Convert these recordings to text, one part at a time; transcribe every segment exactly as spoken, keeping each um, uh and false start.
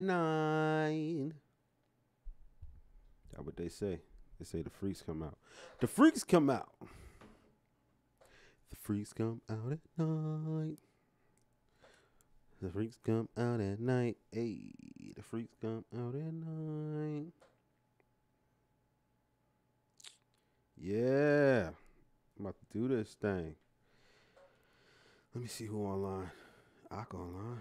night. That's what they say. They say the freaks come out. The freaks come out. The freaks come out at night. The freaks come out at night. Hey, the freaks come out at night. Yeah. I'm about to do this thing. Let me see who online. Ak online.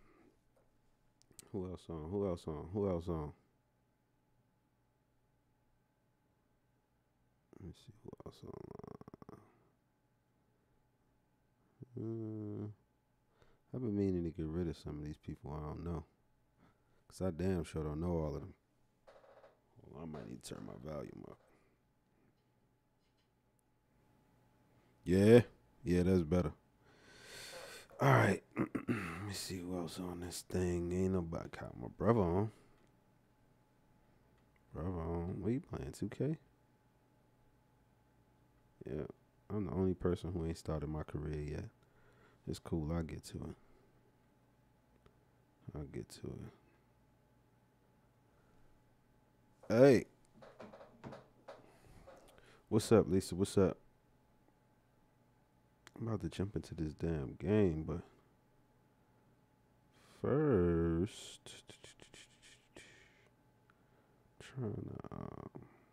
Who else on? Who else on? Who else on? Let me see who else online. Uh, I've been meaning to get rid of some of these people. I don't know. Because I damn sure don't know all of them. Well, I might need to turn my volume up. Yeah. Yeah, that's better. All right. Let me see who else on this thing. Ain't nobody caught my brother on. Brother on. What you playing, two K? Yeah. I'm the only person who ain't started my career yet. It's cool. I'll get to it. I'll get to it. Hey. What's up, Lisa? What's up? I'm about to jump into this damn game, but first, trying to, um,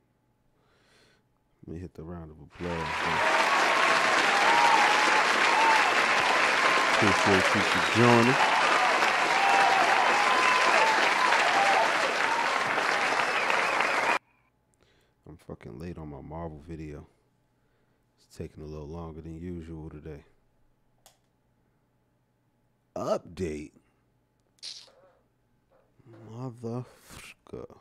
let me hit the round of applause. Appreciate you for joining. I'm fucking late on my Marvel video. It's taking a little longer than usual today. Update. Motherfucker.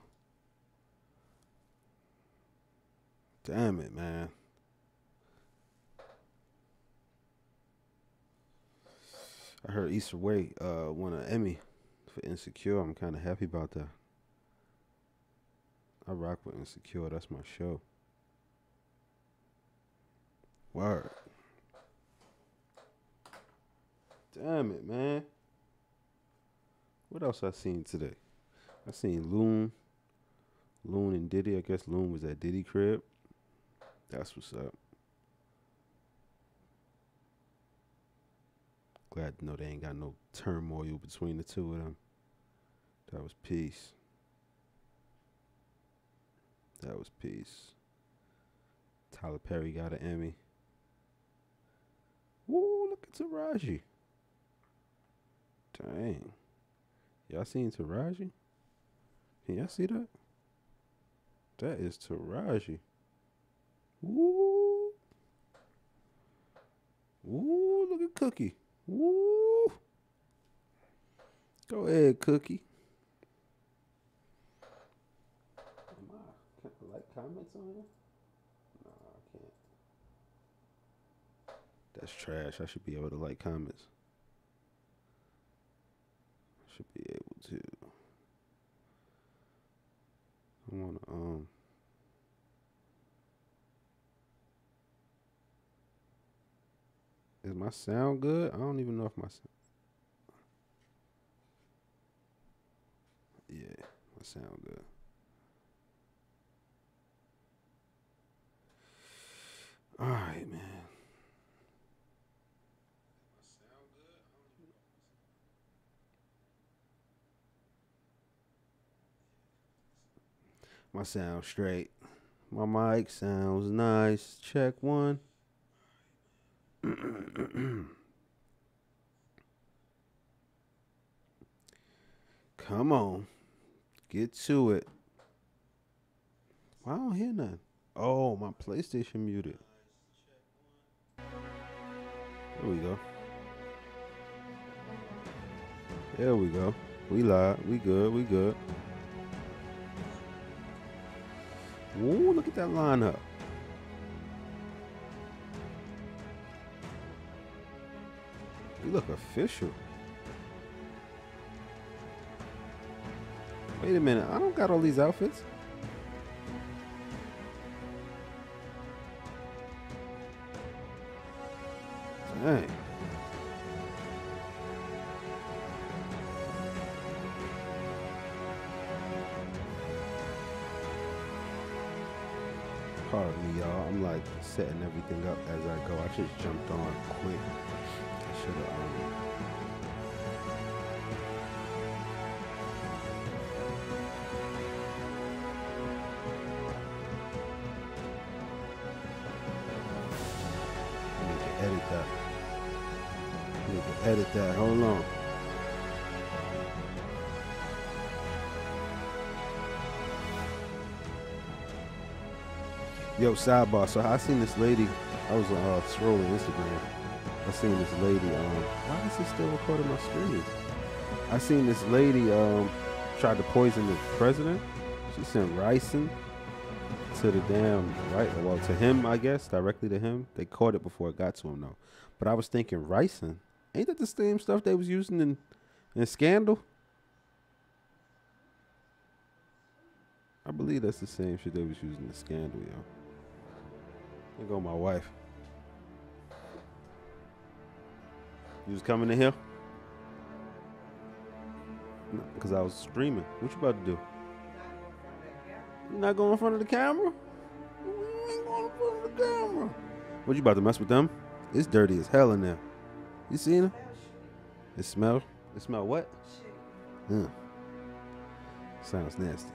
Damn it, man. I heard Issa Rae uh, won an Emmy for Insecure. I'm kind of happy about that. I rock with Insecure. That's my show. Word. Damn it, man. What else I seen today? I seen Loon. Loon and Diddy. I guess Loon was at Diddy crib. That's what's up. Glad to know they ain't got no turmoil between the two of them. That was peace. That was peace. Tyler Perry got an Emmy. Woo, look at Taraji. Dang. Y'all seen Taraji? Can y'all see that? That is Taraji. Woo. Woo, look at Cookie. Woo. Go ahead, Cookie. Am I, can I like comments on here? No, I can't. That's trash. I should be able to like comments. I should be able to. I wanna um Is my sound good? I don't even know if my sound. Yeah, my sound good. All right, man. My sound straight. My mic sounds nice. Check one. Come on. Get to it. Why I don't hear nothing? Oh, my PlayStation muted. There we go. There we go. We live. We good. We good. Ooh, look at that lineup. You look official. Wait a minute. I don't got all these outfits. Dang. Pardon me, y'all. I'm like setting everything up as I go. I just jumped on quick. I should have. Um, I need to edit that. I need to edit that. Hold on. Yo, sidebar. So I seen this lady. I was uh, scrolling Instagram. I seen this lady. Um, why is it still recording my screen? I seen this lady um tried to poison the president. She sent ricin to the damn right. Well, to him, I guess, directly to him. They caught it before it got to him, though. But I was thinking, ricin, ain't that the same stuff they was using in in Scandal? I believe that's the same shit they was using in Scandal, yo. There go my wife. You was coming in here? No, because I was streaming. What you about to do? You not going in front of the camera? You ain't going in front of the camera. What you about to mess with them? It's dirty as hell in there. You seen it? It smell? It smell what? Yeah. Sounds nasty.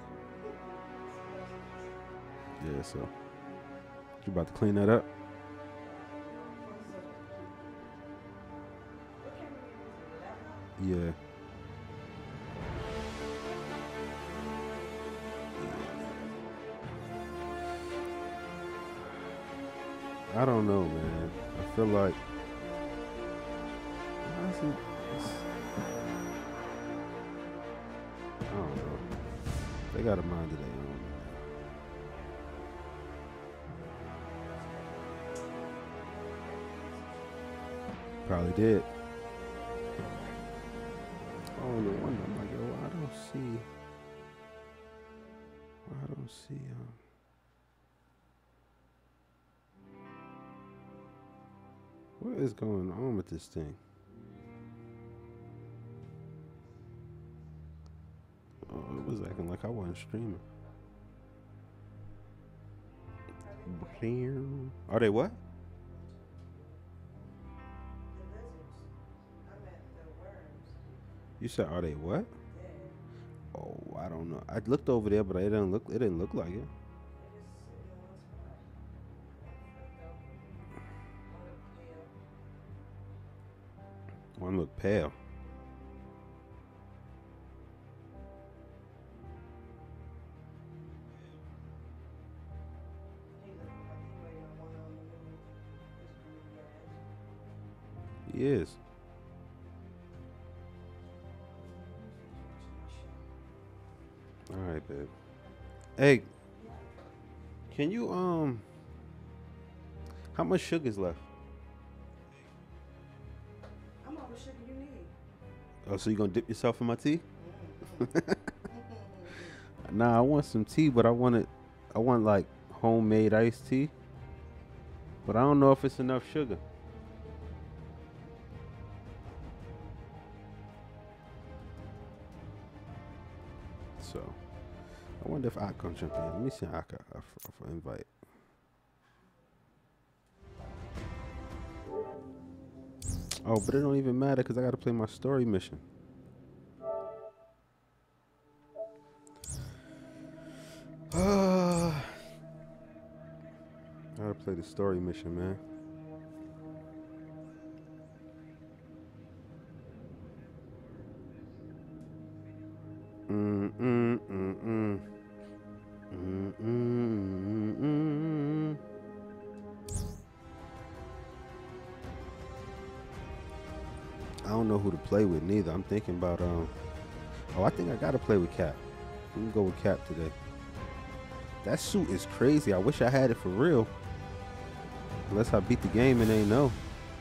Yeah, so. You about to clean that up? Yeah. I don't know, man. I feel like why is it, I don't know. They got a mind of their own. Probably did. Oh no wonder. I'm like, yo, I don't see. I don't see. Um. What is going on with this thing? Oh, it was acting like I wasn't streaming. Are they what? You said, are they what? Oh, I don't know. I looked over there, but it didn't look. It didn't look like it. One looked pale. He is. All right, babe. Hey, can you um? How much sugar's left? How much sugar you need? Oh, so you gonna dip yourself in my tea? Nah, I want some tea, but I want it. I want like homemade iced tea. But I don't know if it's enough sugar. So, I wonder if I can jump in. Let me see how I can I, I, I invite. Oh, but it don't even matter because I got to play my story mission. I gotta play the story mission, man. Mm mm mm mm mm mm mm. I don't know who to play with neither. I'm thinking about um. Oh, I think I gotta play with Cap. We can go with Cap today. That suit is crazy. I wish I had it for real. Unless I beat the game and they know.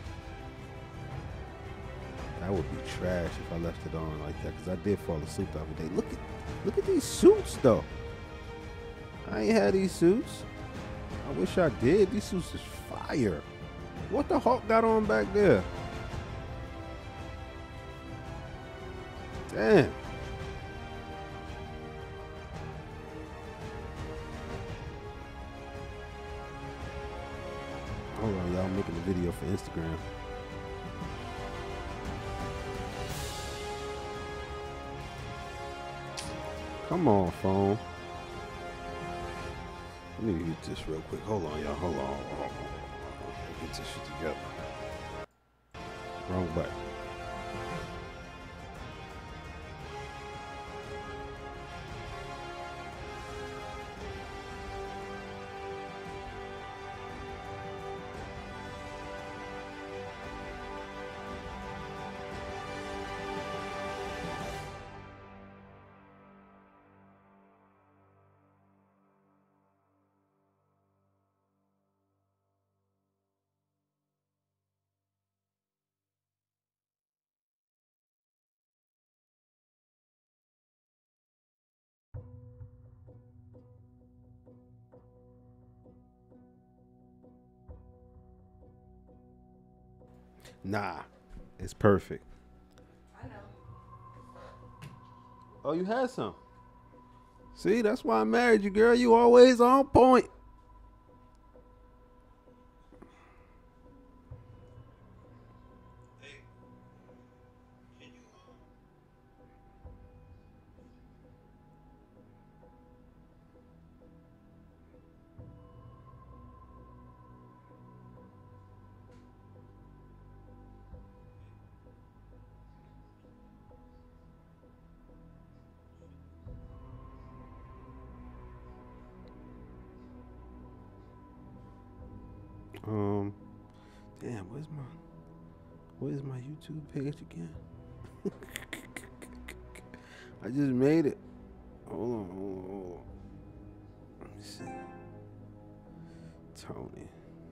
That would be trash if I left it on like that, because I did fall asleep the other day. Look at look at these suits though. I ain't had these suits. I wish I did. These suits is fire. What the Hulk got on back there? Damn. video for Instagram. Come on, phone. Let me get this real quick. Hold on, y'all. Hold on. Hold on. Hold on. Get this shit together. Wrong button. Nah, it's perfect. I know. Oh, you had some. See, that's why I married you, girl. You always on point. Um, damn, where's my, where's my YouTube page again? I just made it. Hold on, hold on, hold on. Let me see. Tony.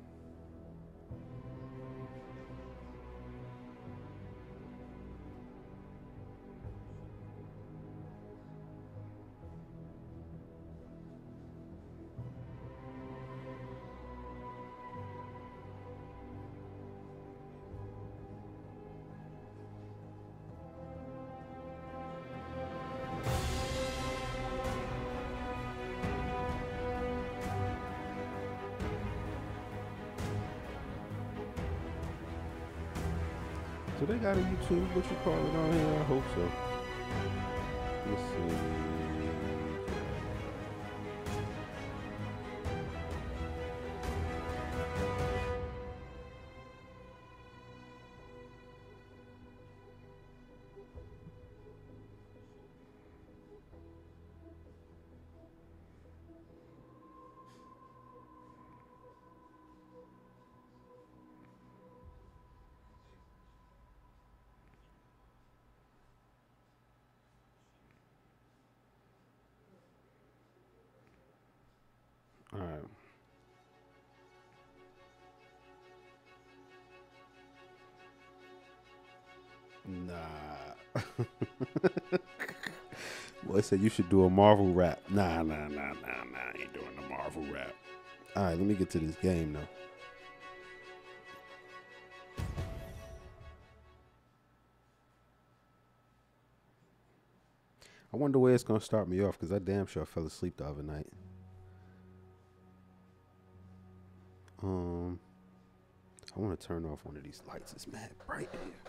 So they got a YouTube, what you call it on here? I hope so. Let's see. All right. Nah. Boy said you should do a Marvel rap. Nah, nah, nah, nah, nah. I ain't doing a Marvel rap. All right, let me get to this game though. I wonder where it's gonna start me off because I damn sure fell asleep the other night. Um, I want to turn off one of these lights. It's mad bright in here.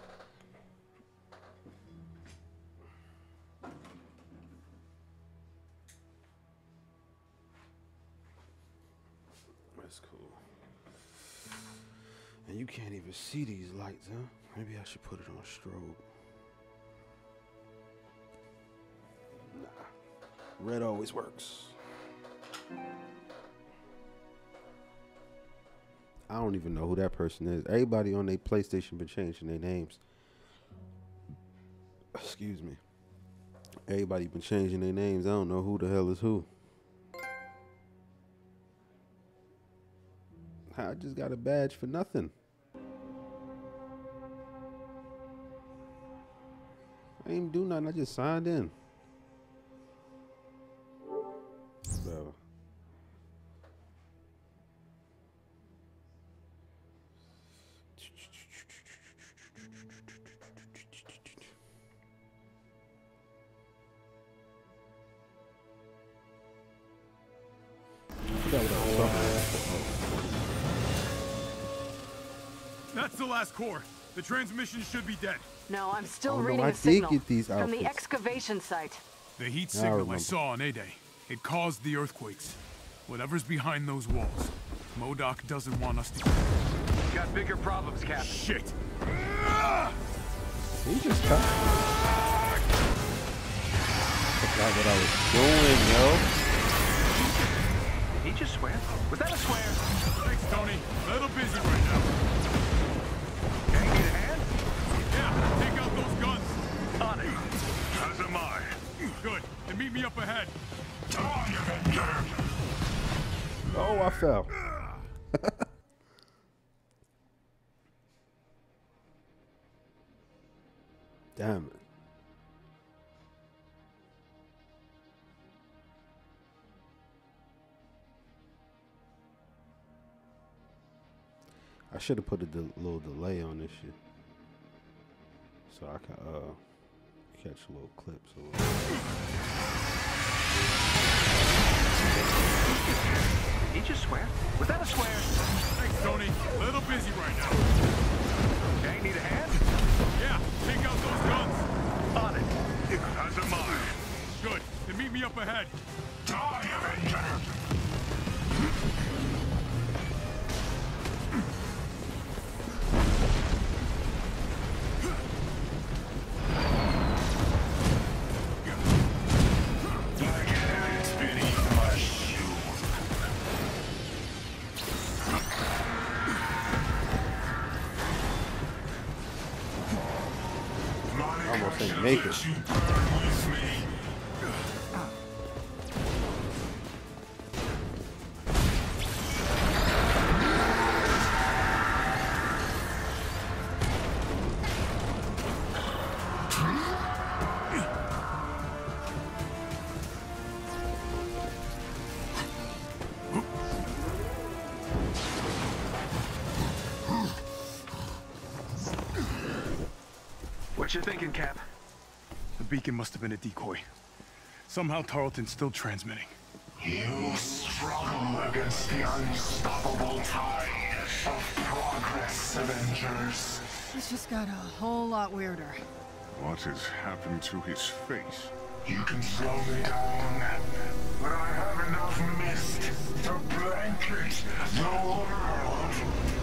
That's cool. And you can't even see these lights, huh? Maybe I should put it on strobe. Nah, red always works. I don't even know who that person is. Everybody on their PlayStation been changing their names. Excuse me. Everybody been changing their names. I don't know who the hell is who. I just got a badge for nothing. I ain't do nothing. I just signed in. So. I forgot what I was talking about. That's the last core. The transmission should be dead. No, I'm still Oh, no, reading I the did signal get these from the outfits. excavation site. The heat Now I signal I remember. saw on A-Day. It caused the earthquakes. Whatever's behind those walls, MODOK doesn't want us to... Got bigger problems, Captain. Shit! He just cut. Forgot what I was doing, yo. Did he just swear? Was that a swear? Thanks, Tony. A little busy right now. Can you get a hand? Yeah, take out those guns. On it. As am I. Good. And meet me up ahead. Oh, I fell. Damn it. I should have put a de little delay on this shit, so I can uh catch little clips. Or Did he just swear? Was that a swear? Thanks, Tony. A little busy right now. Gang need a hand? Yeah, take out those guns. On it. As am I. Good. Then meet me up ahead. Die, Avenger! almost didn't make it. What you thinking, Cap? The beacon must have been a decoy. Somehow Tarleton's still transmitting. You struggle against the unstoppable tide of progress, Avengers. This just got a whole lot weirder. What has happened to his face? You can slow me down, but I have enough mist to blanket the world.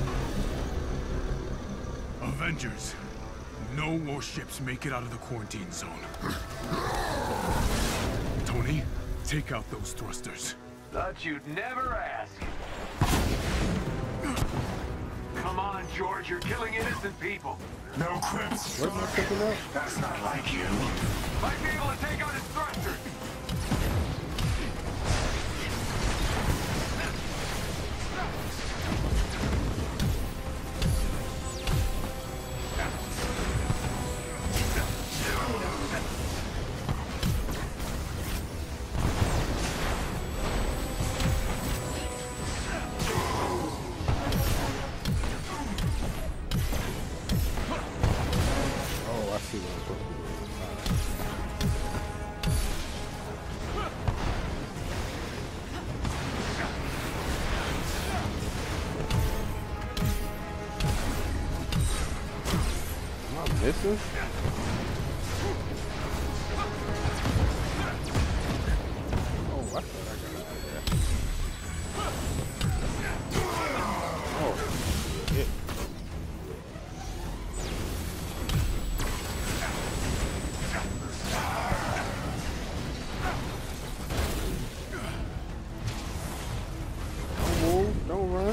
Avengers. No warships make it out of the quarantine zone. Tony, take out those thrusters. Thought you'd never ask. Come on, George, you're killing innocent people. No quips. What am I picking up? That's not like you. Might be able to take out his thrusters. Oh, I see what I'm supposed to do. Am I missing? Oh, I thought I got out of there. Oh, shit. Don't move, don't run.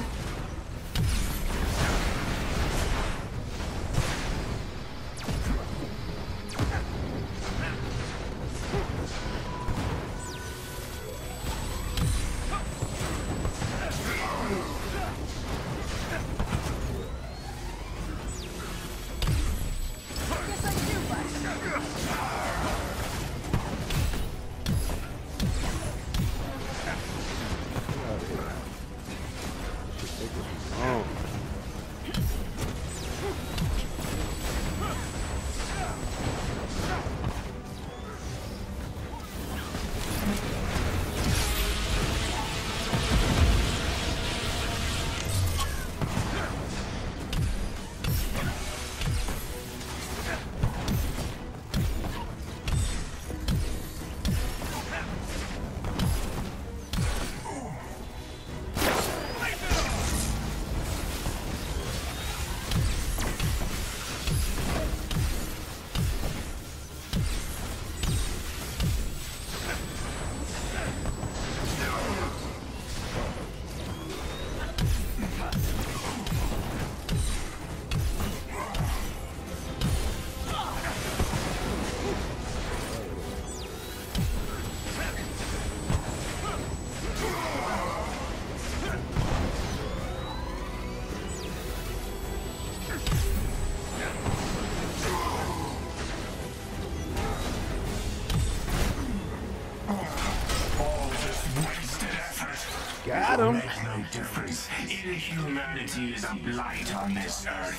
Got him. Make no difference. Inhumanity is a blight on this earth.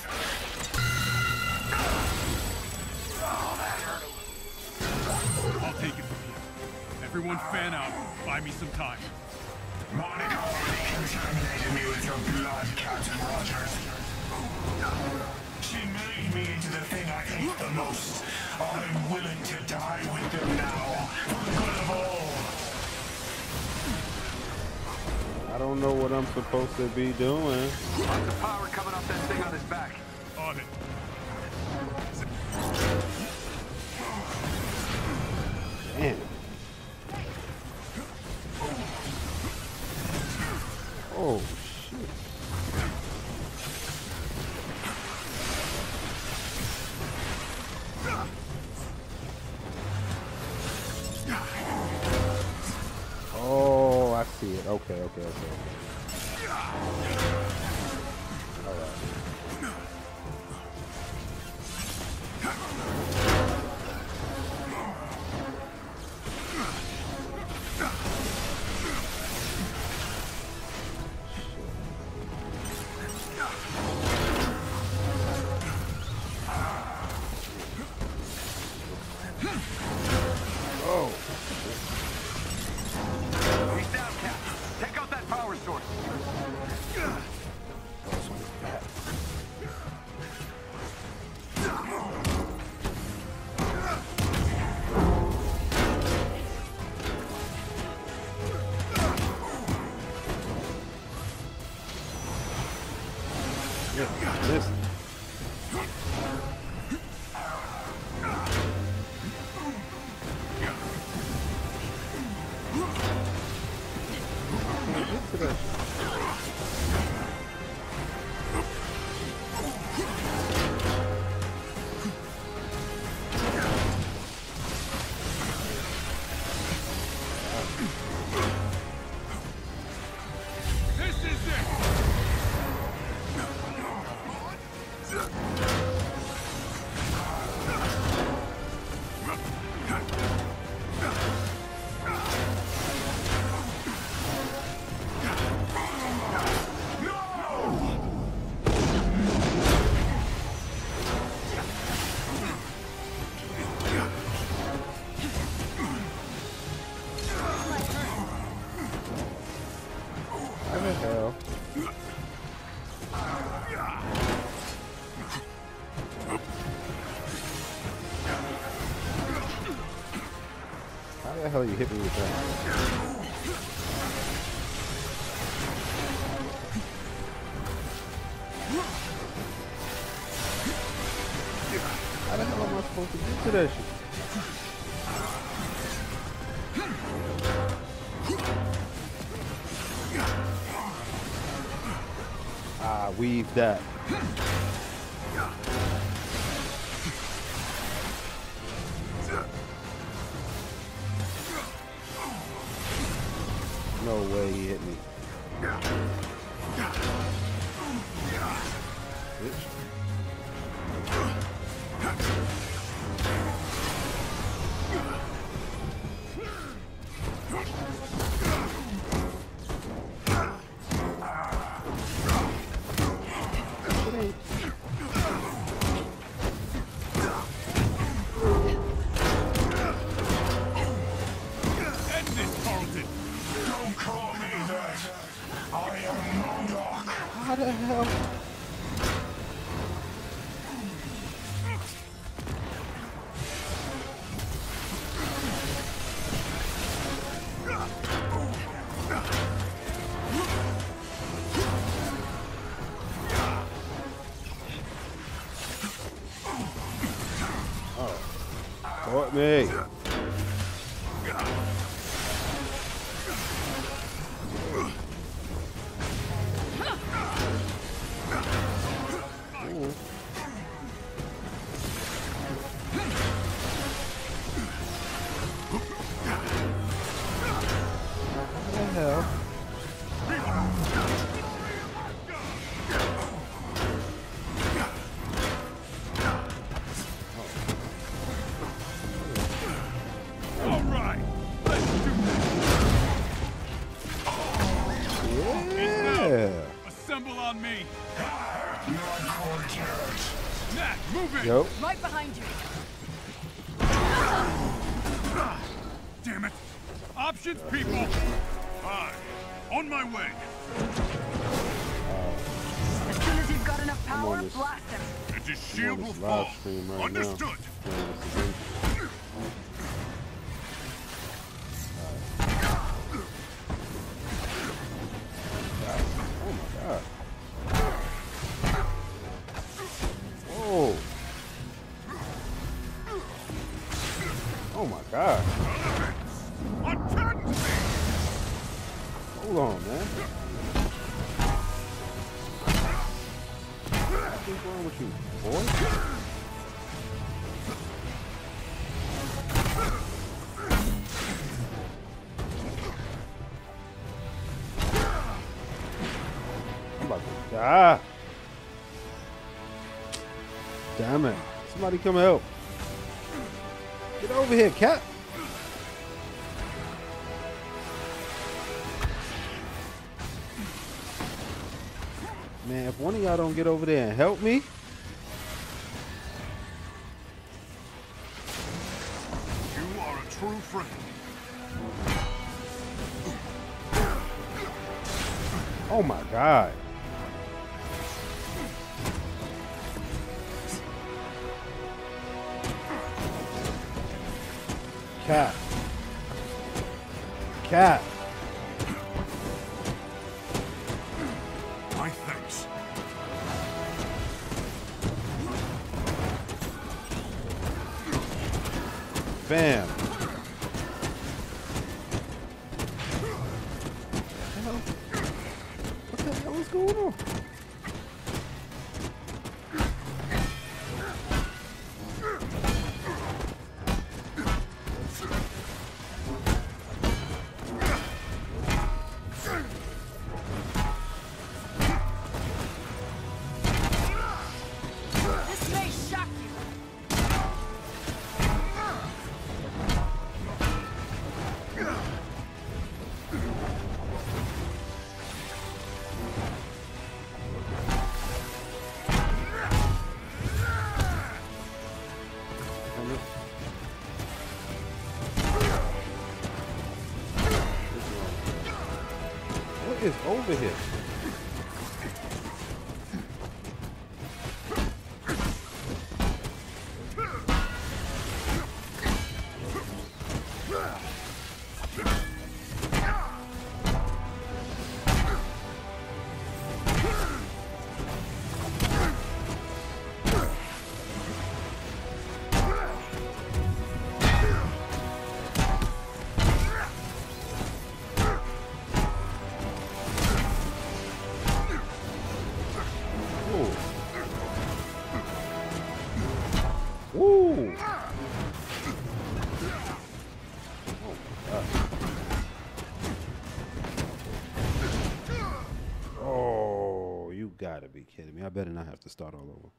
I'll take it from here. Everyone fan out. Buy me some time. Monica already contaminated me with your blood, Captain Rogers. She made me into the thing I hate the most. I'm willing to die with them now, for the good of all. I don't know what I'm supposed to be doing. Lots of power coming off that thing on his back. On it. Damn. Oh, shit. Oh, I see it. Okay, okay, okay, okay. All right. Oh. He's down, Cap. Take out that power source. Yeah, listen. Get to that shit. This is it! How the hell? How the hell you hit me with that? How the hell am I supposed to get to that shit? Ah, weave that. No way he hit me. Bitch. End this, Carlton! Don't call me that. I am Modok. How the hell? Oh, caught me. Ooh. What the hell? All right, let's do this! on me. Not quite yet. Nat, move it. Yo. Right behind you. Damn it. Options, people. Fine. On my way. As soon as you've got enough I'm power, on this- blast him. And his I'm shield on will this fall. live stream right Understood. now. Playing this Avengers. Oh my god. Whoa. Oh my god. Attend me. Hold on, man. What's wrong with you, boy? I'm about to die. Damn it. Somebody come help. Get over here, cat. Man, if one of y'all don't get over there and help me. You are a true friend. Oh my god. Cat. Cat. My thanks. Bam. What the hell is going on? This may shock you. What is over here? Woo! Oh, you gotta be kidding me. I better not have to start all over.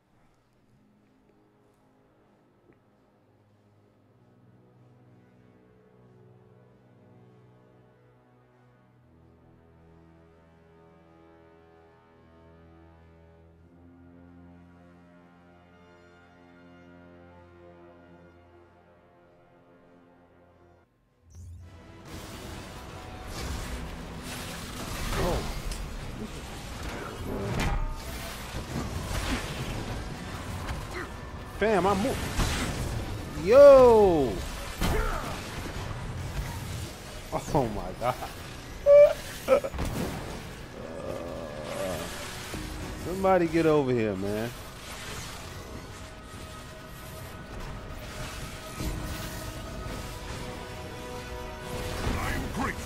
Fam, I'm moving. Yo! Oh my god. uh, somebody get over here, man. I am grateful.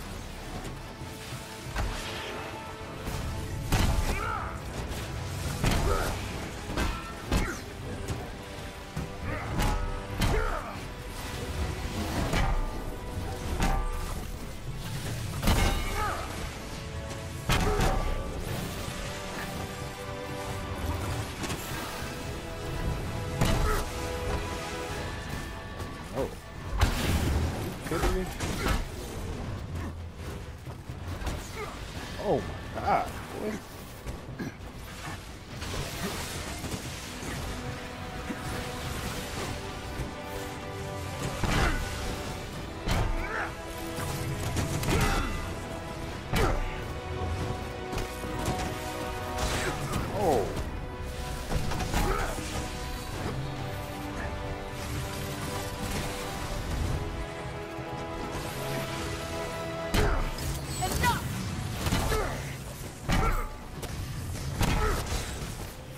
Oh. Kidding me? Oh my god. Boy.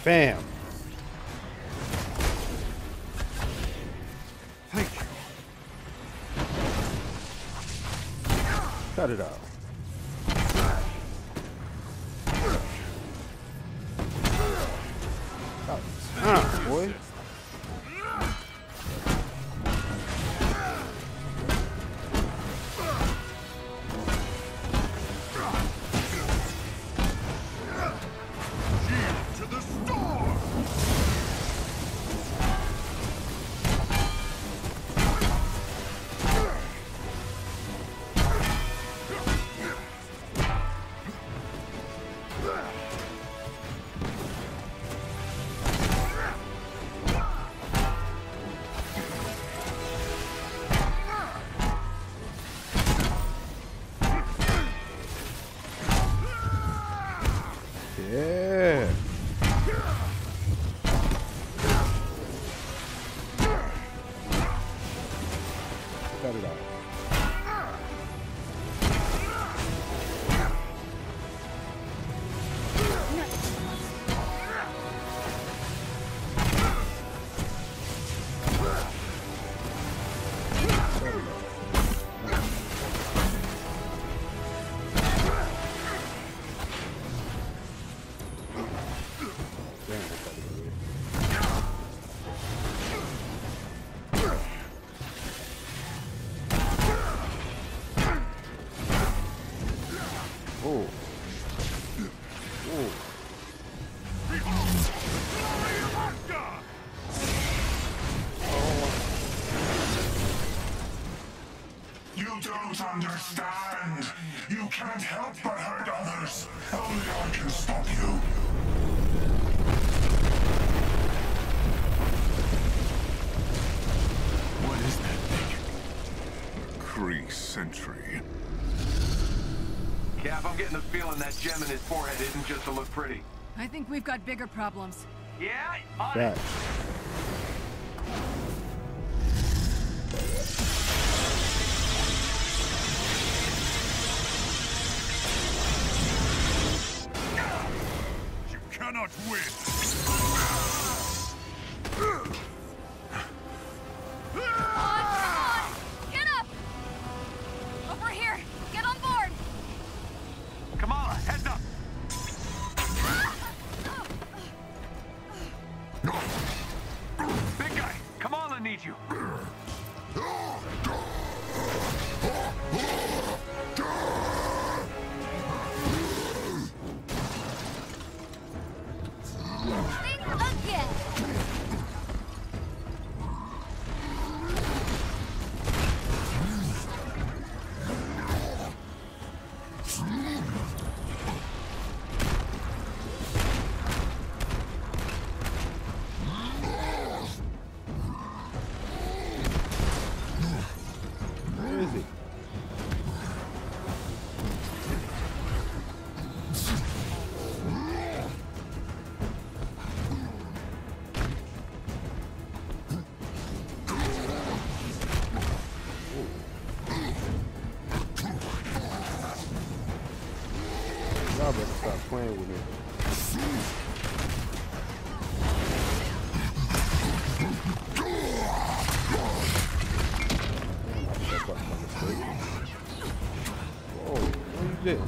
Bam. Thank you. Cut it out. Ah, boy. To the storm! Yeah. Cut it out. Oh. Oh. You don't understand. You can't help but hurt others. Only I can stop you. What is that thing? Kree sentry. Cap, I'm getting the feeling that gem in his forehead isn't just to look pretty. I think we've got bigger problems. Yeah, on it. Back. You cannot win! Get up! Over here! Get on board! Kamala, heads up! Big guy, Kamala needs you. Think again! Where is he? Y'all better stop playing with me. Oh, what is this?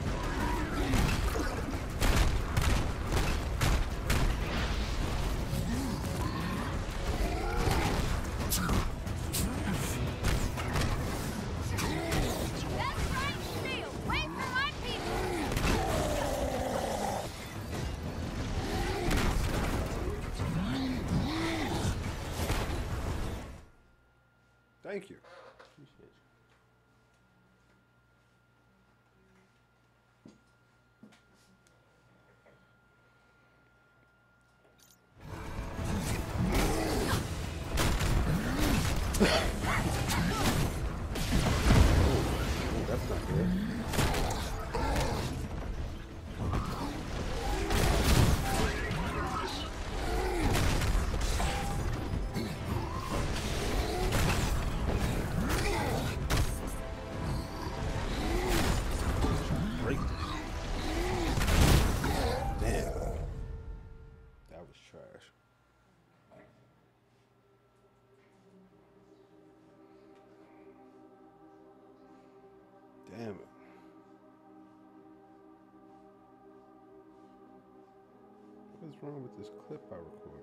That's right, Shield! Wait for my people! Thank you. Appreciate you. Oh, that's not good. Break. Damn. Damn it. What's wrong with this clip I recorded?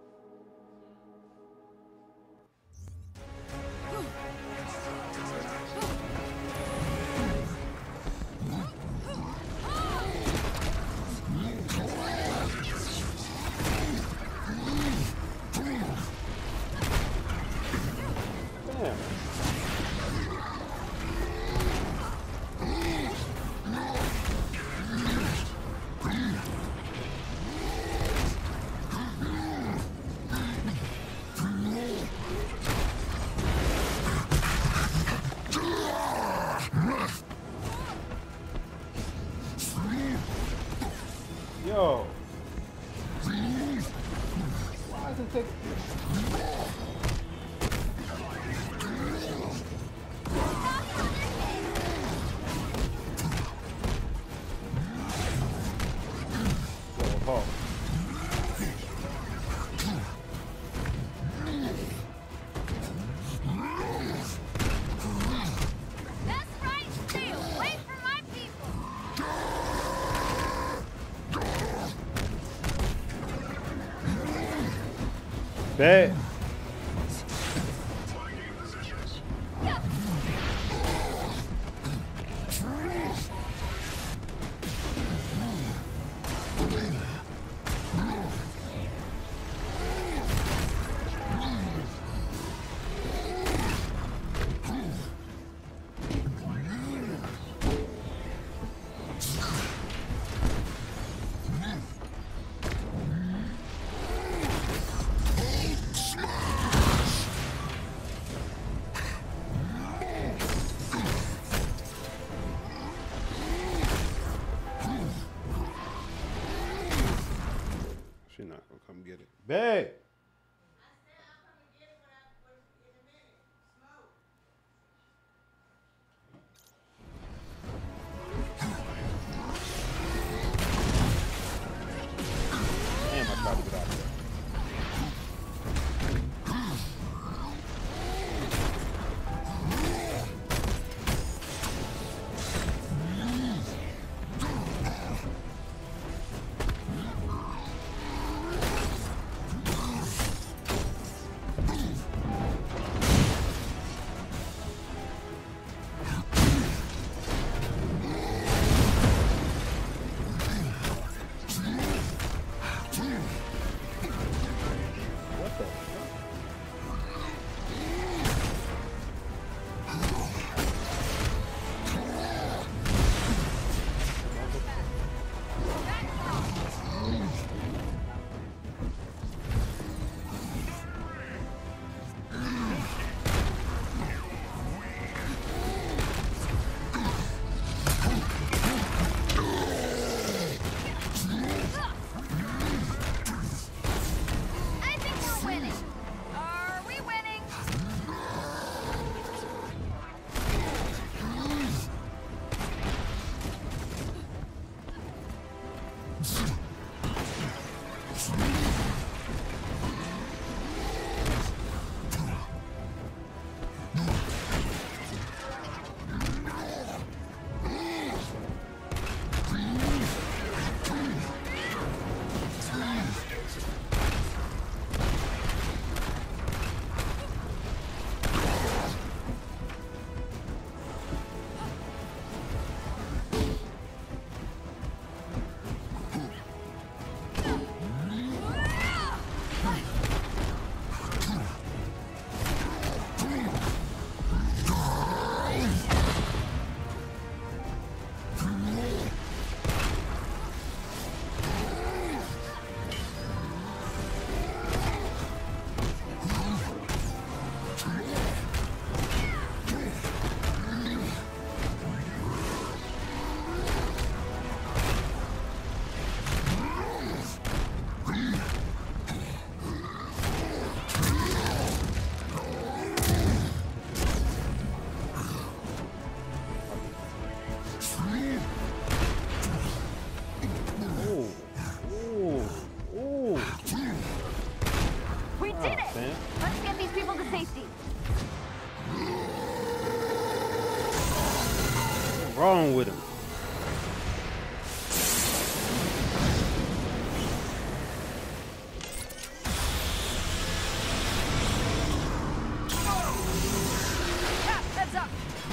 Yo. Why is it taking... Oh, That's right. Stay away from my people. bet. She's not gonna come get it. Babe. Damn, I tried to get out of there. wrong with him? Cap, heads up.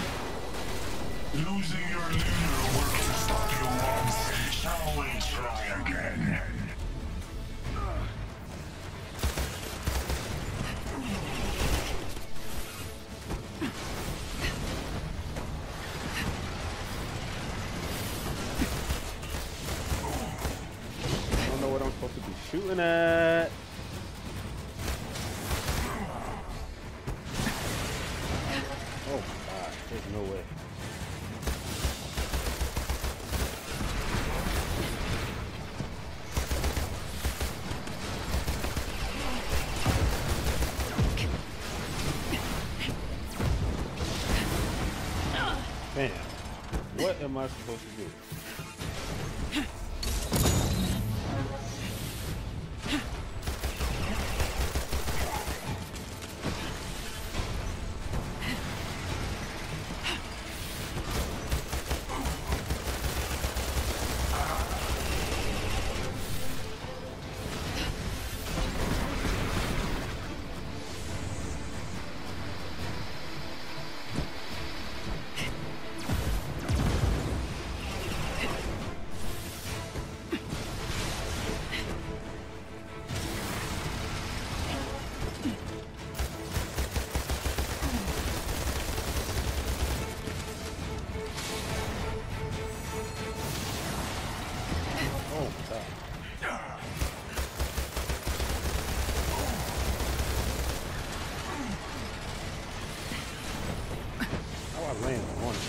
Losing your leader worked to stop you once. Shall we try again? I don't know what I'm supposed to be shooting at. Oh my god, there's no way. Man, what am I supposed to do? Oh, God. How I land on it?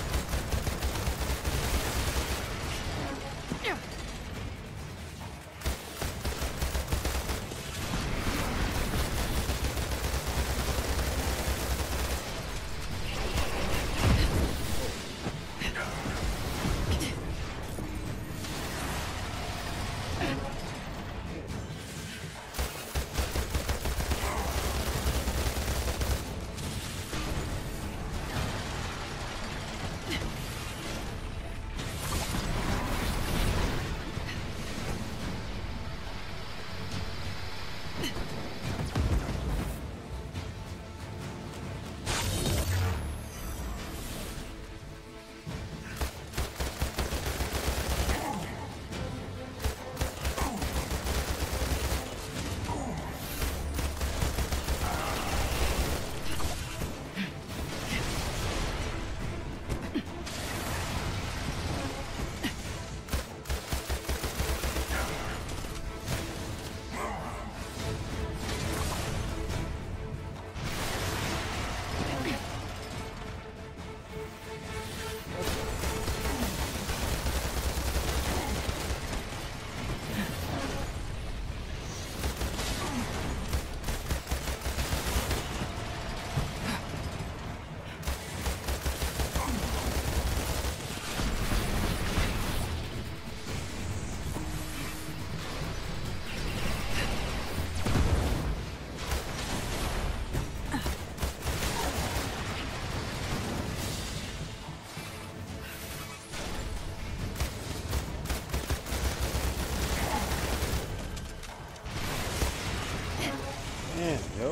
Man, yo.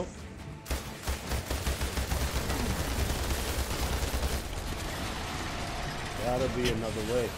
Gotta be another way.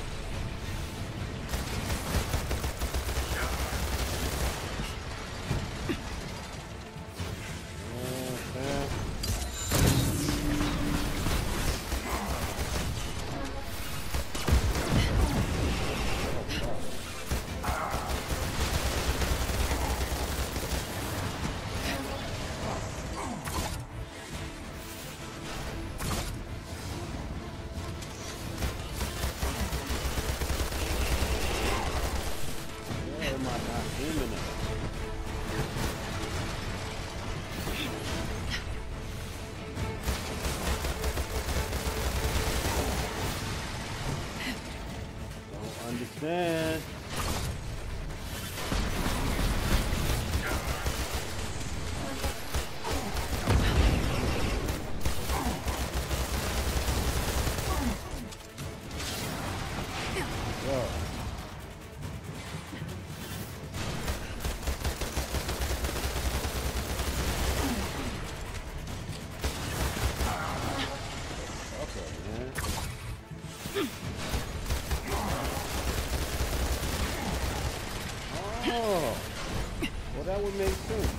Understand. Oh, well, that would make sense.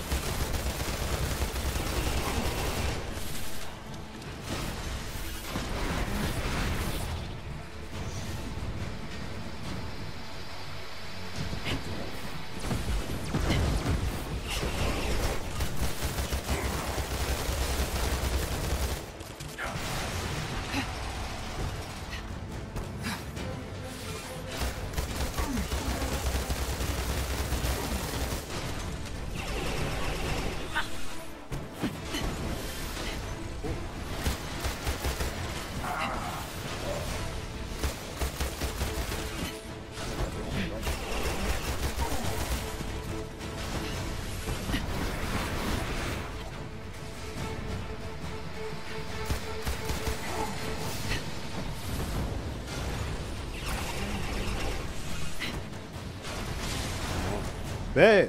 Bet.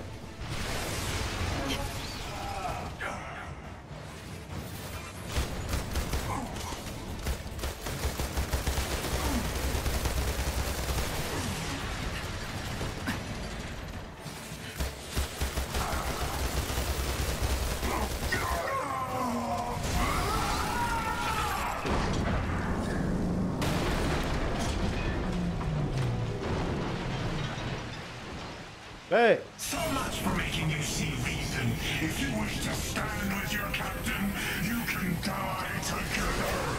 Bet. So much for making you see reason. If you wish to stand with your captain, you can die together.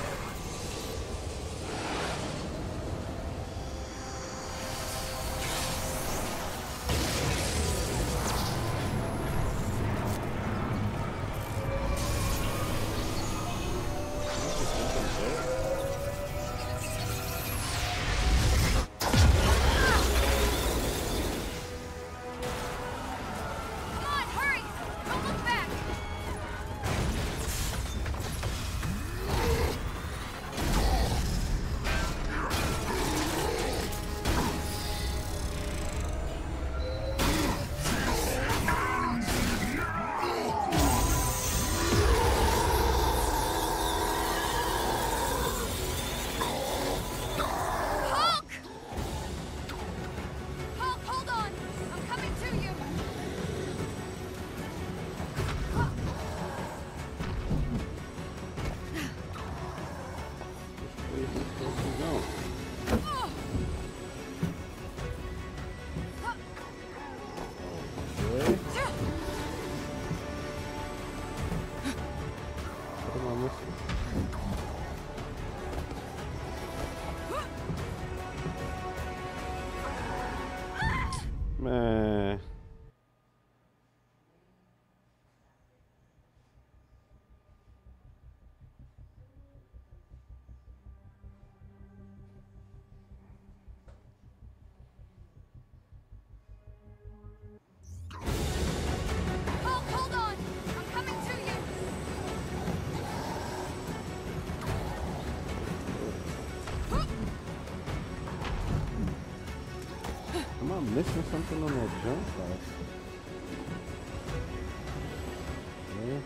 Man. Hulk, hold on! I'm coming to you! Am I missing something on that jump? Like, yeah.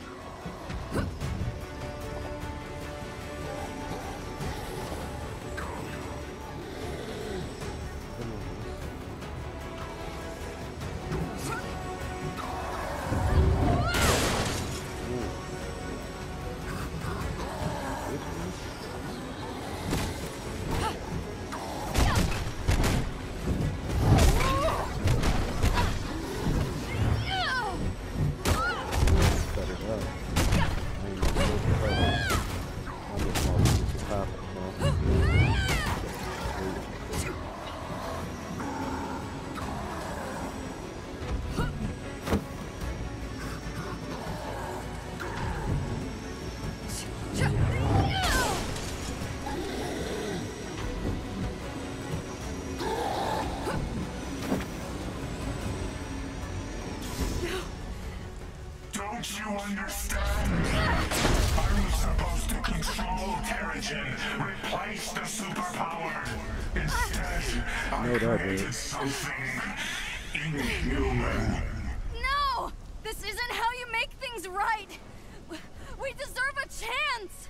Don't you understand? I was supposed to control Terrigen, replace the superpower. Instead, I No, that created dude. something inhuman. No! This isn't how you make things right! We deserve a chance!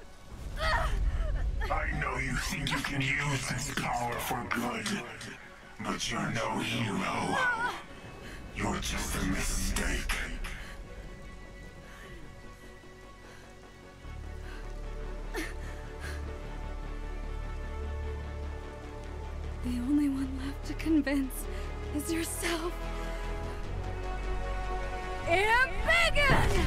I know you think you can use this power for good, But you're no hero. You're just a mistake. The only one left to convince is yourself. Embiggen!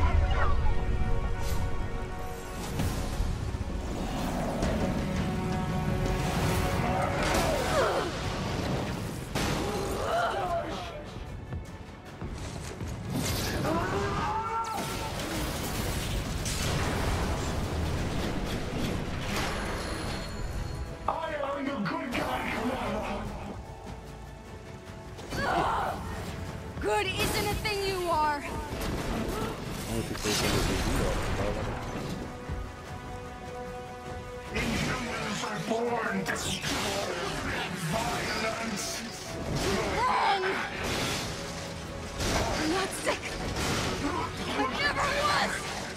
Good isn't a thing you are. I don't think there's anything to do that. Inhumans are born to violence. Wrong! I'm not sick. I never was!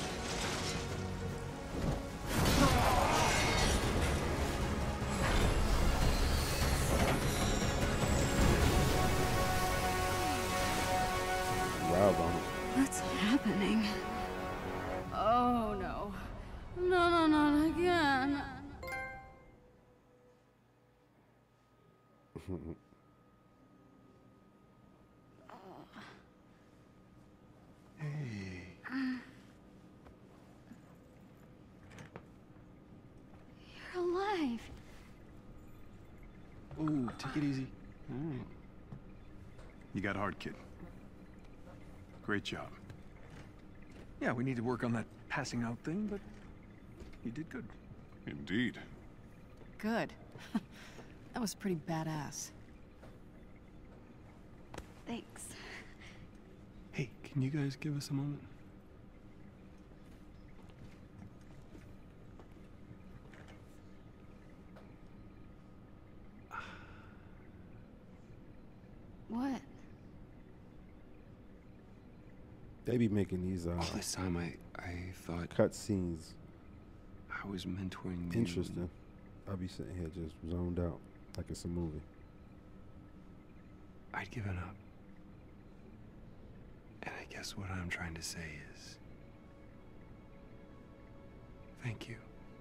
What's happening? Oh no. No, no, not again. Hey. You're alive. Ooh, take it easy. Mm. You got hard, kid. Great job. Yeah, we need to work on that passing out thing, but you did good. Indeed. Good. That was pretty badass. Thanks. Hey, can you guys give us a moment? What? They be making these uh, All this time, I I thought cut scenes I was mentoring you. interesting. I'll be sitting here just zoned out like it's a movie. I'd given up. And I guess what I'm trying to say is, thank you.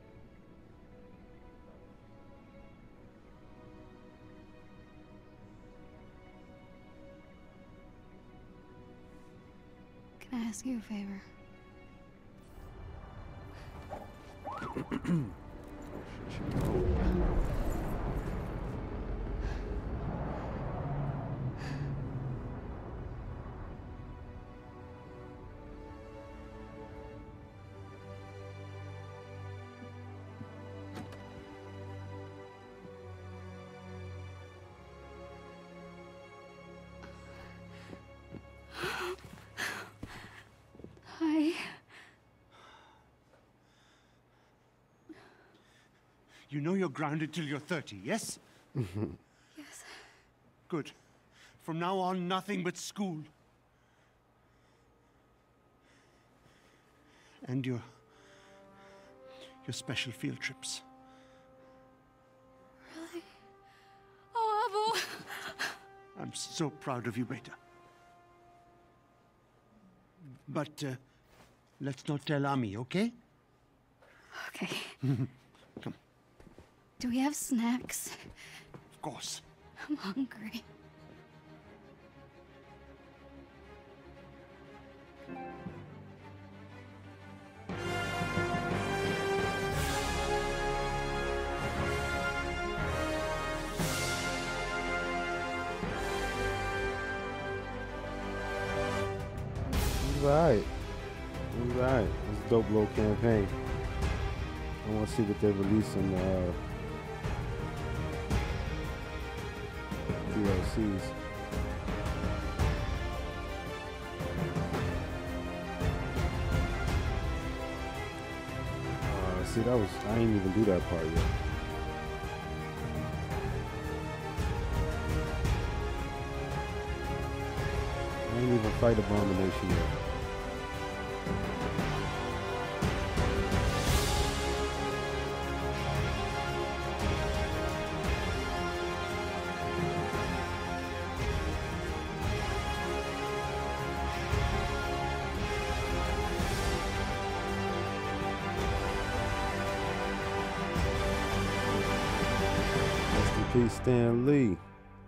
Can I ask you a favor? Hi. You know you're grounded till you're thirty, yes? Yes. Good. From now on, nothing but school. And your... your special field trips. Really? Oh, Abu. I'm so proud of you, Beta. But, uh, let's not tell Ami, okay? Okay. Come. Do we have snacks? Of course. I'm hungry. It was alright. It was alright. It was a dope little campaign. I want to see what they release in the uh, D L Cs. Uh, see, that was, I didn't even do that part yet. I didn't even fight Abomination yet. Peace, Stan Lee.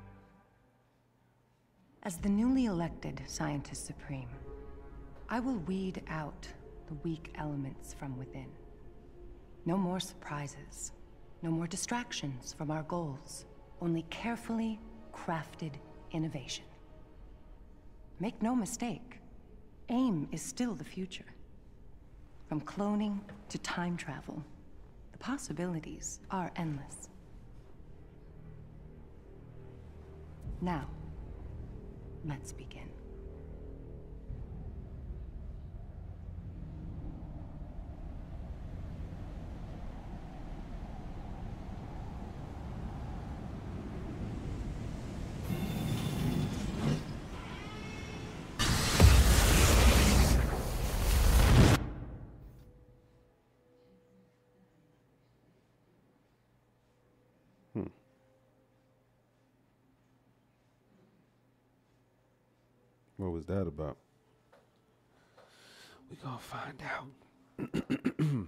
As the newly elected Scientist Supreme, I will weed out the weak elements from within. No more surprises, no more distractions from our goals, only carefully crafted innovation. Make no mistake, AIM is still the future. From cloning to time travel, the possibilities are endless. Now, let's begin. Hmm. What was that about? We gonna find out.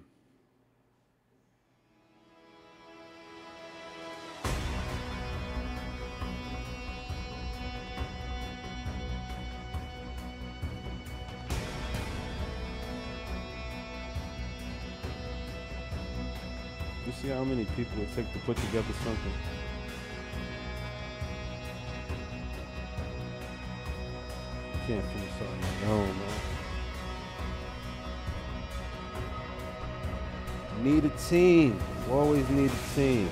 You see how many people it take to put together something? You can't finish something alone, man. Need a team. You always need a team.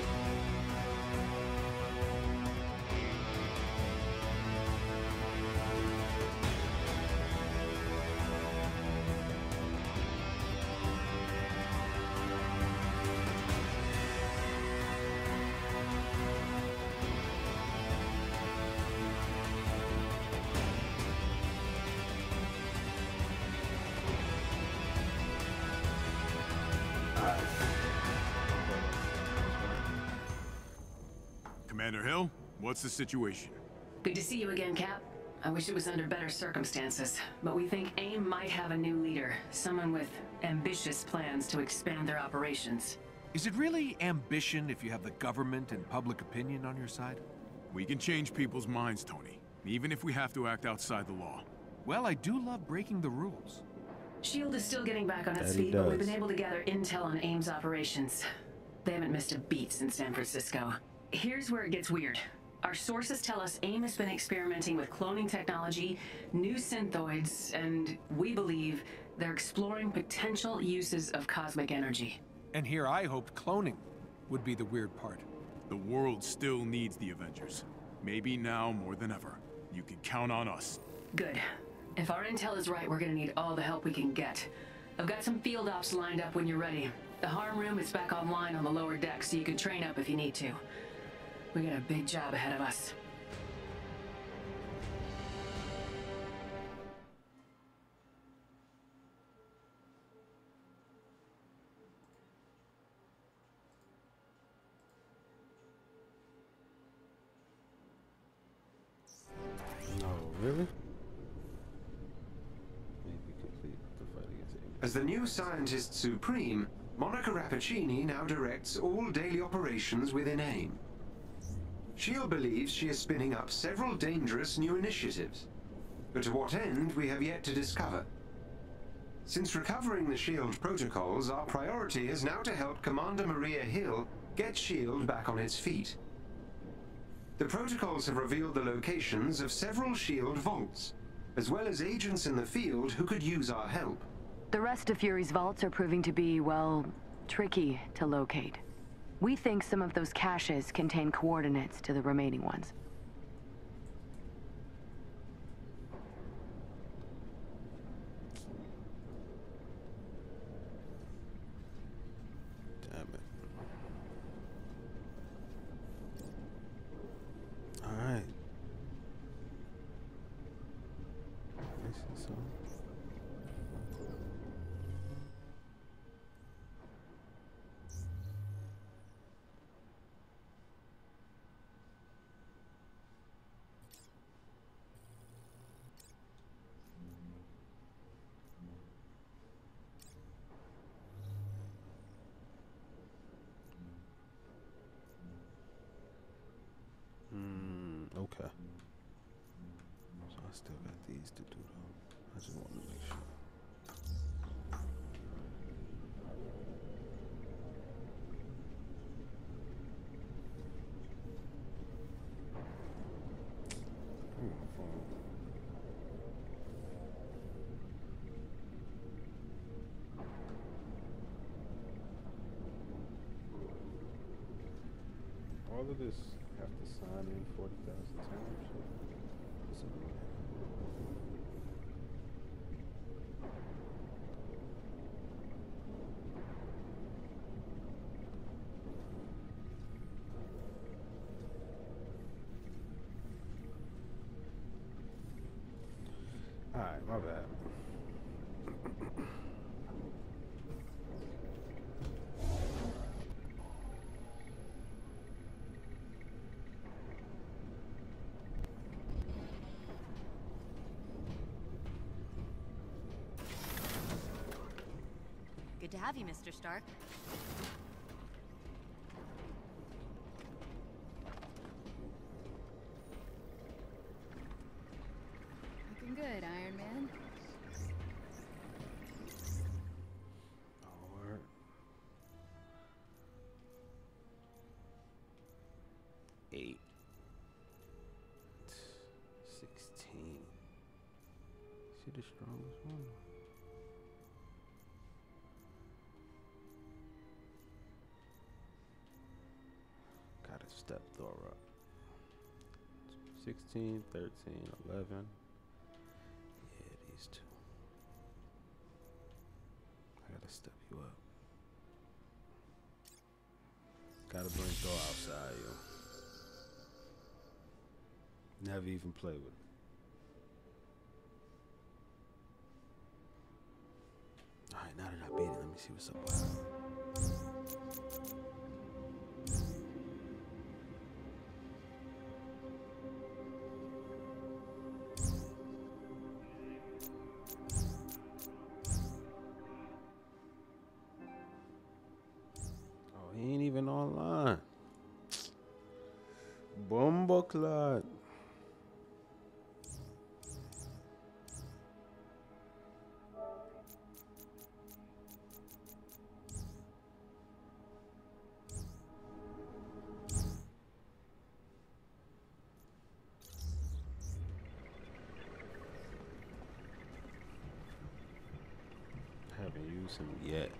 Commander Hill, what's the situation? Good to see you again, Cap. I wish it was under better circumstances, but we think AIM might have a new leader, someone with ambitious plans to expand their operations. Is it really ambition if you have the government and public opinion on your side? We can change people's minds, Tony, even if we have to act outside the law. Well, I do love breaking the rules. SHIELD is still getting back on its That he feet, but we've does. been able to gather intel on AIM's operations. They haven't missed a beat since San Francisco. Here's where it gets weird. Our sources tell us AIM has been experimenting with cloning technology, new synthoids, and we believe they're exploring potential uses of cosmic energy. And here I hoped cloning would be the weird part. The world still needs the Avengers. Maybe now more than ever. You can count on us. Good. If our intel is right, we're gonna need all the help we can get. I've got some field ops lined up when you're ready. The harm room is back online on the lower deck, so you can train up if you need to. We got a big job ahead of us. No, really? Maybe complete the fight against AIM. As the new Scientist Supreme, Monica Rappaccini now directs all daily operations within AIM. SHIELD believes she is spinning up several dangerous new initiatives, but to what end we have yet to discover. Since recovering the SHIELD protocols, our priority is now to help Commander Maria Hill get SHIELD back on its feet. The protocols have revealed the locations of several SHIELD vaults, as well as agents in the field who could use our help. The rest of Fury's vaults are proving to be, well, tricky to locate. We think some of those caches contain coordinates to the remaining ones. Damn it. Alright. I see some. Okay. So I still got these to do though. I just want to make sure. All of this have to sign in forty thousand times. What's up? Alright, my bad. Good to have you, Mister Stark. Looking good, Iron Man. Alright. Eight. Sixteen. Is he the strongest one? Gotta step Thor up. sixteen, thirteen, eleven. Yeah, these two. I gotta step you up. Gotta bring Thor outside, yo. Never even play with him. Alright, now that I beat it, let me see what's up with him. Oh, he ain't even online. Bumbleclot. Haven't used him yet.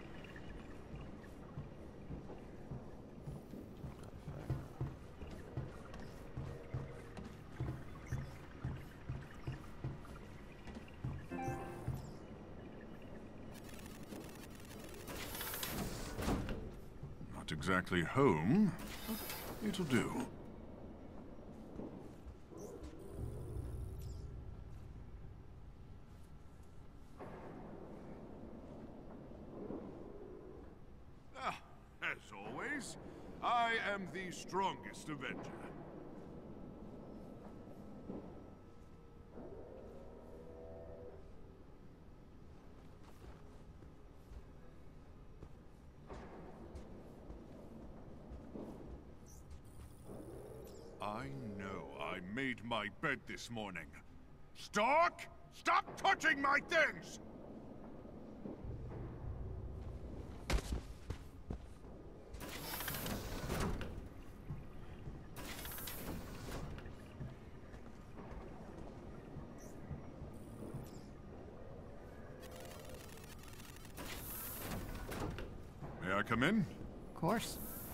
Not exactly home. It'll do. As always, I am the strongest Avenger. I know I made my bed this morning. Stark, stop touching my things! May I come in? Of course.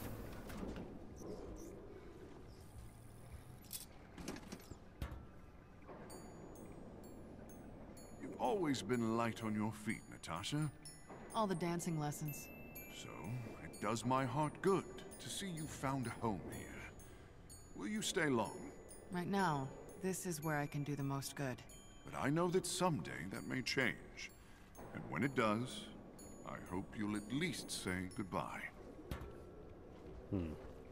You've always been light on your feet, Natasha. All the dancing lessons. So, it does my heart good to see you found a home here. Will you stay long? Right now, this is where I can do the most good. But I know that someday that may change. And when it does, I hope you'll at least say goodbye. Hmm.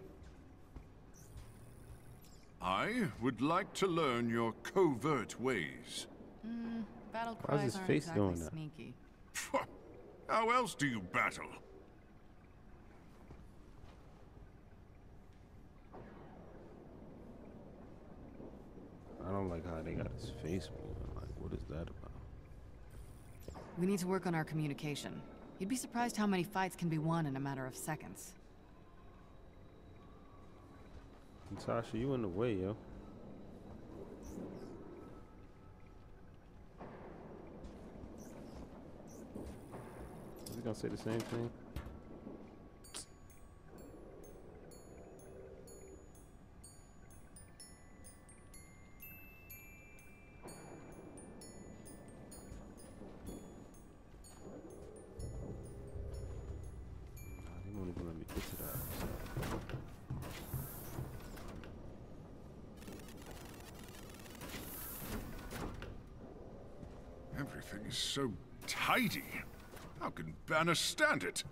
I would like to learn your covert ways. Hmm, battle Why's cries his aren't face exactly doing that? sneaky. How else do you battle? like how they got his face moving. Like, what is that about? We need to work on our communication. You'd be surprised how many fights can be won in a matter of seconds. Natasha, you in the way, yo. Is he gonna say the same thing? Nah, they won't even let me get to that. Everything is so tidy. How can Banner stand it?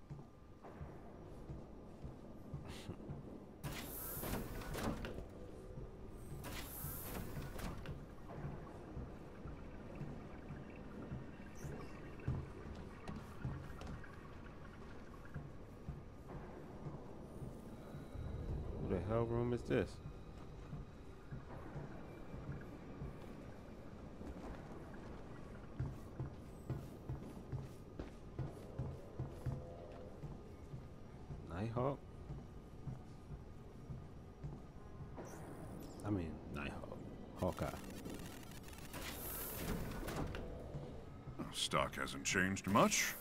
Who the hell room is this? Nighthawk? I mean, Nighthawk. Hawkeye. Stark hasn't changed much.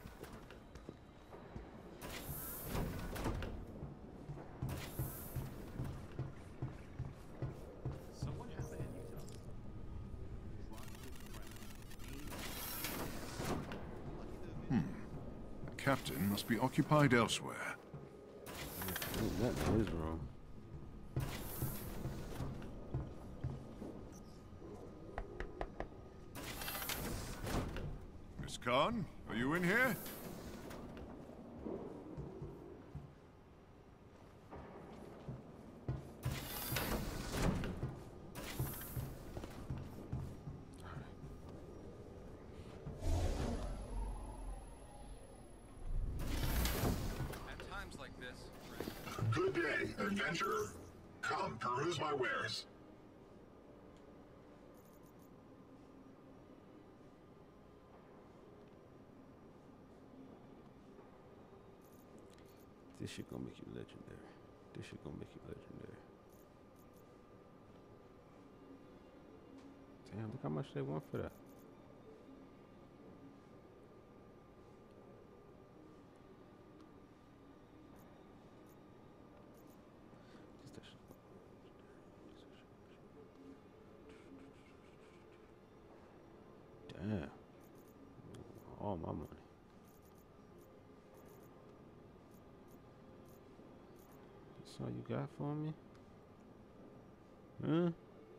Hmm. The captain must be occupied elsewhere. Ain't nothing in his room. Miss Khan, are you in here? Good day, adventurer. Come, peruse my wares. This shit gonna make you legendary. This shit gonna make you legendary. Damn, look how much they want for that. Damn. All my money. That's all you got for me? Huh?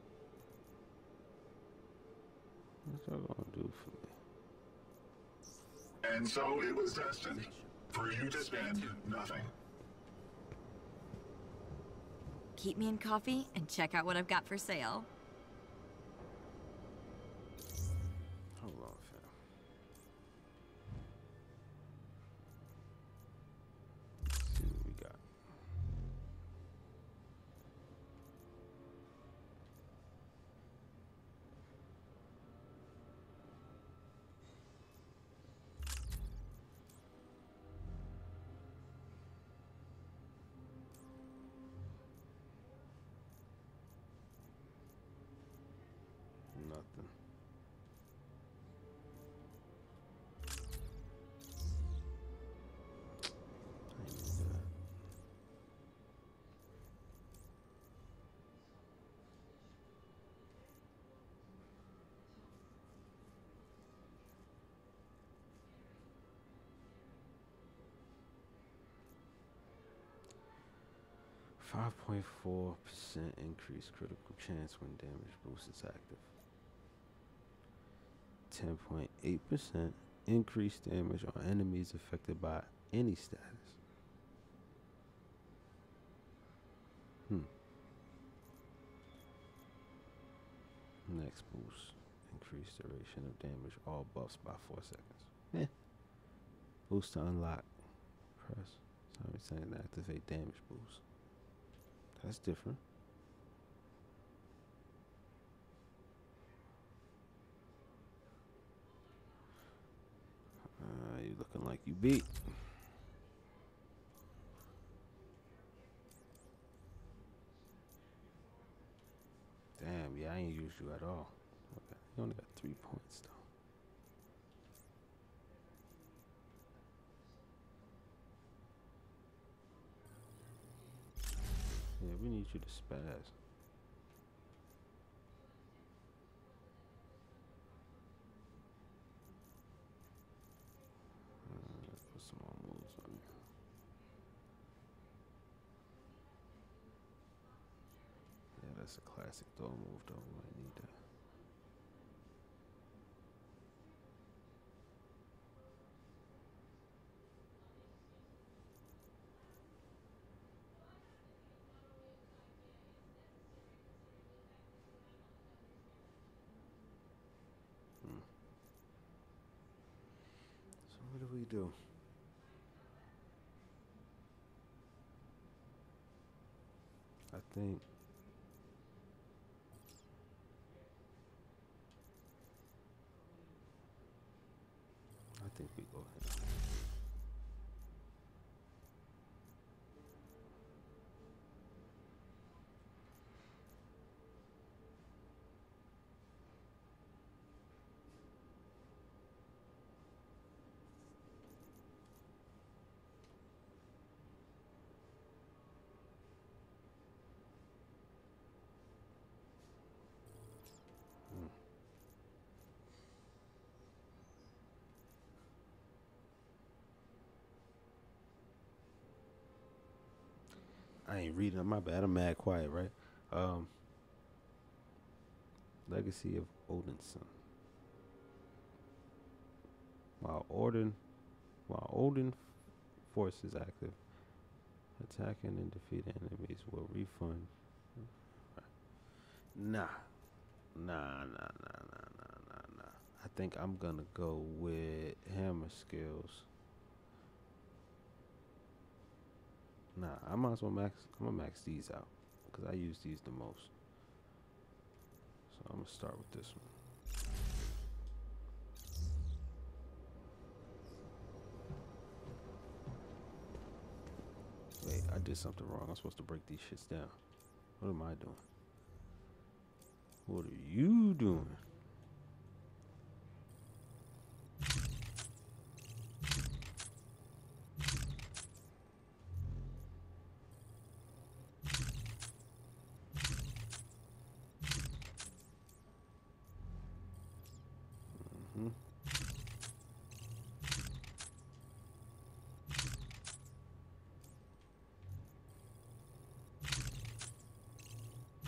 What's y'all gonna do for me? And so it was destined for you to spend nothing. Keep me in coffee and check out what I've got for sale. Hold on, fam. Let's see what we got. Nothing. I ain't gonna do that. five point four percent increased critical chance when damage boost is active. ten point eight percent increased damage on enemies affected by any status. Hmm. Next boost. Increased duration of damage, all buffs by four seconds. Eh. Boost to unlock. Press. Sorry, saying to activate damage boost. That's different. Uh, you looking like you beat. Damn, yeah, I ain't used you at all. Okay. You only got three points though. Yeah, we need you to spaz. Uh, let's put some more moves on you. Yeah, that's a classic throw move though. We might need that. Hmm. So what do we do? I think I think we go ahead. Hmm. I ain't reading. My bad. I'm mad quiet, right? Um, Legacy of Odinson. While Odin, while Odin force is active, attacking and defeating enemies will refund. Nah, nah, nah, nah, nah, nah, nah, nah. I think I'm gonna go with hammer skills. Nah, I might as well max. I'm gonna max these out because I use these the most. So I'm gonna start with this one. Wait, I did something wrong. I'm supposed to break these shits down. What am I doing? What are you doing? Mm-hmm.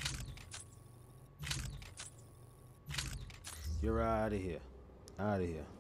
You're out of here. Out of here.